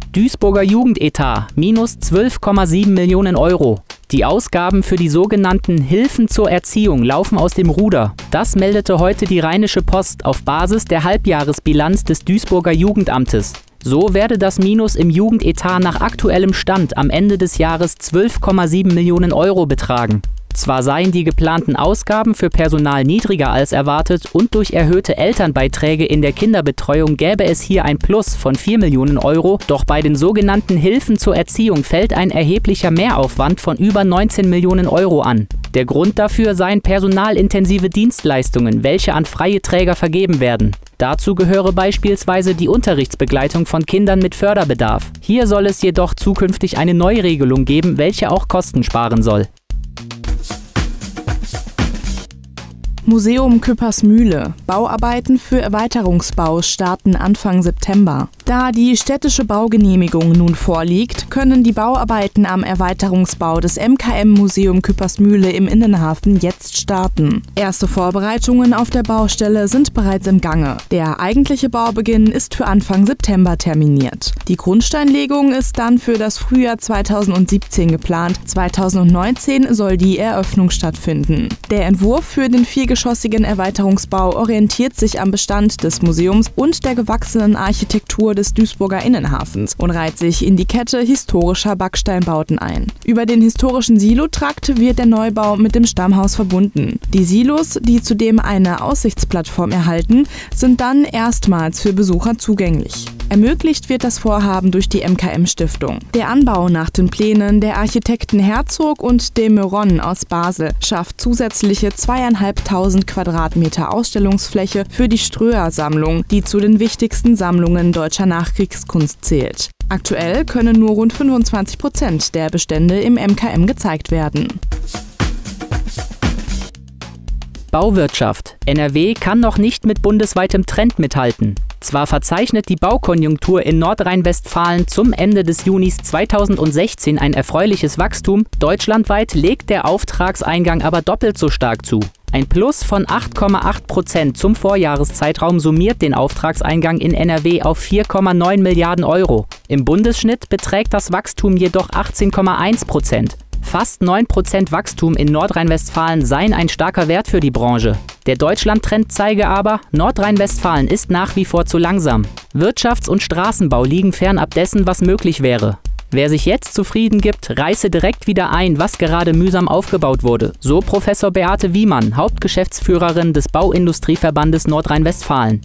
Duisburger Jugendetat minus 12,7 Millionen Euro. Die Ausgaben für die sogenannten Hilfen zur Erziehung laufen aus dem Ruder. Das meldete heute die Rheinische Post auf Basis der Halbjahresbilanz des Duisburger Jugendamtes. So werde das Minus im Jugendetat nach aktuellem Stand am Ende des Jahres 12,7 Millionen Euro betragen. Zwar seien die geplanten Ausgaben für Personal niedriger als erwartet und durch erhöhte Elternbeiträge in der Kinderbetreuung gäbe es hier ein Plus von 4 Millionen Euro, doch bei den sogenannten Hilfen zur Erziehung fällt ein erheblicher Mehraufwand von über 19 Millionen Euro an. Der Grund dafür seien personalintensive Dienstleistungen, welche an freie Träger vergeben werden. Dazu gehöre beispielsweise die Unterrichtsbegleitung von Kindern mit Förderbedarf. Hier soll es jedoch zukünftig eine Neuregelung geben, welche auch Kosten sparen soll. Museum Küppersmühle. Bauarbeiten für Erweiterungsbau starten Anfang September. Da die städtische Baugenehmigung nun vorliegt, können die Bauarbeiten am Erweiterungsbau des MKM-Museum Küppersmühle im Innenhafen jetzt starten. Erste Vorbereitungen auf der Baustelle sind bereits im Gange. Der eigentliche Baubeginn ist für Anfang September terminiert. Die Grundsteinlegung ist dann für das Frühjahr 2017 geplant. 2019 soll die Eröffnung stattfinden. Der Entwurf für den viergeschossigen Erweiterungsbau orientiert sich am Bestand des Museums und der gewachsenen Architektur des Duisburger Innenhafens und reiht sich in die Kette historischer Backsteinbauten ein. Über den historischen Silotrakt wird der Neubau mit dem Stammhaus verbunden. Die Silos, die zudem eine Aussichtsplattform erhalten, sind dann erstmals für Besucher zugänglich. Ermöglicht wird das Vorhaben durch die MKM-Stiftung. Der Anbau nach den Plänen der Architekten Herzog und de Meuron aus Basel schafft zusätzliche 2.500 Quadratmeter Ausstellungsfläche für die Ströer-Sammlung, die zu den wichtigsten Sammlungen deutscher Nachkriegskunst zählt. Aktuell können nur rund 25% der Bestände im MKM gezeigt werden. Bauwirtschaft. NRW kann noch nicht mit bundesweitem Trend mithalten. Zwar verzeichnet die Baukonjunktur in Nordrhein-Westfalen zum Ende des Junis 2016 ein erfreuliches Wachstum, deutschlandweit legt der Auftragseingang aber doppelt so stark zu. Ein Plus von 8,8% zum Vorjahreszeitraum summiert den Auftragseingang in NRW auf 4,9 Milliarden Euro. Im Bundesschnitt beträgt das Wachstum jedoch 18,1%. Fast 9% Wachstum in Nordrhein-Westfalen seien ein starker Wert für die Branche. Der Deutschland-Trend zeige aber, Nordrhein-Westfalen ist nach wie vor zu langsam. Wirtschafts- und Straßenbau liegen fernab dessen, was möglich wäre. Wer sich jetzt zufrieden gibt, reiße direkt wieder ein, was gerade mühsam aufgebaut wurde. So Professor Beate Wiemann, Hauptgeschäftsführerin des Bauindustrieverbandes Nordrhein-Westfalen.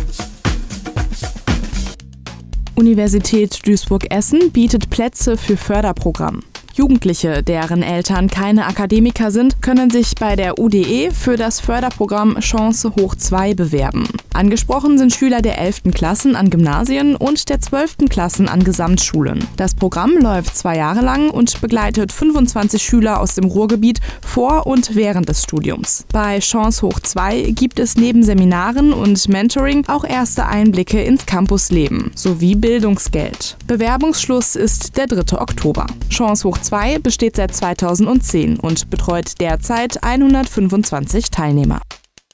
Universität Duisburg-Essen bietet Plätze für Förderprogramm. Jugendliche, deren Eltern keine Akademiker sind, können sich bei der UDE für das Förderprogramm Chance hoch 2 bewerben. Angesprochen sind Schüler der 11. Klassen an Gymnasien und der 12. Klassen an Gesamtschulen. Das Programm läuft 2 Jahre lang und begleitet 25 Schüler aus dem Ruhrgebiet vor und während des Studiums. Bei Chance hoch 2 gibt es neben Seminaren und Mentoring auch erste Einblicke ins Campusleben sowie Bildungsgeld. Bewerbungsschluss ist der 3. Oktober. Chance hoch 2 besteht seit 2010 und betreut derzeit 125 Teilnehmer.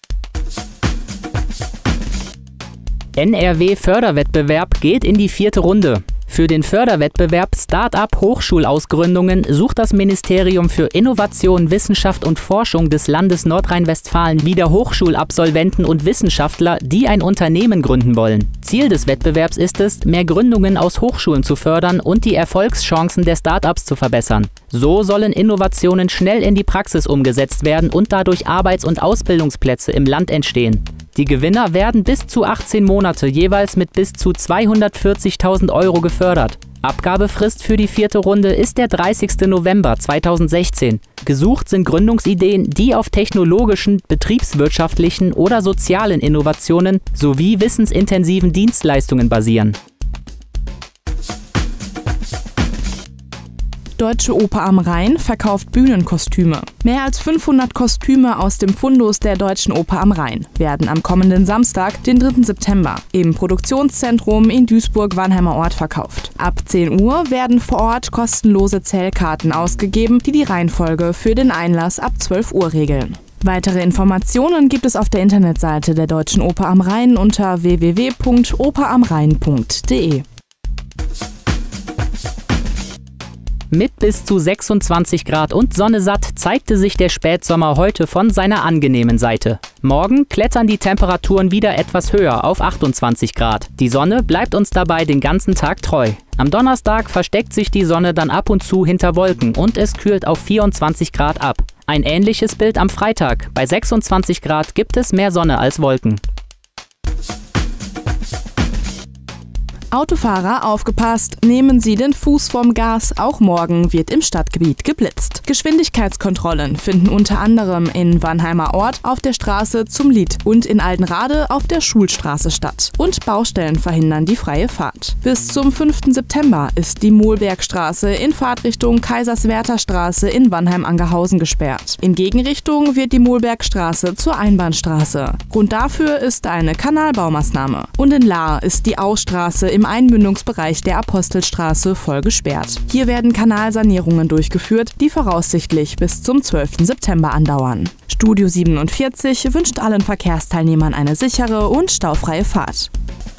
NRW-Förderwettbewerb geht in die 4. Runde. Für den Förderwettbewerb Start-up-Hochschulausgründungen sucht das Ministerium für Innovation, Wissenschaft und Forschung des Landes Nordrhein-Westfalen wieder Hochschulabsolventen und Wissenschaftler, die ein Unternehmen gründen wollen. Ziel des Wettbewerbs ist es, mehr Gründungen aus Hochschulen zu fördern und die Erfolgschancen der Start-ups zu verbessern. So sollen Innovationen schnell in die Praxis umgesetzt werden und dadurch Arbeits- und Ausbildungsplätze im Land entstehen. Die Gewinner werden bis zu 18 Monate jeweils mit bis zu 240.000 Euro gefördert. Abgabefrist für die 4. Runde ist der 30. November 2016. Gesucht sind Gründungsideen, die auf technologischen, betriebswirtschaftlichen oder sozialen Innovationen sowie wissensintensiven Dienstleistungen basieren. Deutsche Oper am Rhein verkauft Bühnenkostüme. Mehr als 500 Kostüme aus dem Fundus der Deutschen Oper am Rhein werden am kommenden Samstag, den 3. September, im Produktionszentrum in Duisburg-Wannheimer Ort verkauft. Ab 10 Uhr werden vor Ort kostenlose Zählkarten ausgegeben, die die Reihenfolge für den Einlass ab 12 Uhr regeln. Weitere Informationen gibt es auf der Internetseite der Deutschen Oper am Rhein unter www.operamrhein.de. Mit bis zu 26 Grad und Sonne satt zeigte sich der Spätsommer heute von seiner angenehmen Seite. Morgen klettern die Temperaturen wieder etwas höher auf 28 Grad. Die Sonne bleibt uns dabei den ganzen Tag treu. Am Donnerstag versteckt sich die Sonne dann ab und zu hinter Wolken und es kühlt auf 24 Grad ab. Ein ähnliches Bild am Freitag. Bei 26 Grad gibt es mehr Sonne als Wolken. Autofahrer, aufgepasst, nehmen Sie den Fuß vom Gas, auch morgen wird im Stadtgebiet geblitzt. Geschwindigkeitskontrollen finden unter anderem in Wannheimer Ort auf der Straße zum Lied und in Altenrade auf der Schulstraße statt. Und Baustellen verhindern die freie Fahrt. Bis zum 5. September ist die Mohlbergstraße in Fahrtrichtung Kaiserswerther-Straße in Wannheim-Angerhausen gesperrt. In Gegenrichtung wird die Mohlbergstraße zur Einbahnstraße. Grund dafür ist eine Kanalbaumaßnahme. Und in Lahr ist die Austraße im Einmündungsbereich der Apostelstraße voll gesperrt. Hier werden Kanalsanierungen durchgeführt, die voraussichtlich bis zum 12. September andauern. Studio 47 wünscht allen Verkehrsteilnehmern eine sichere und staufreie Fahrt.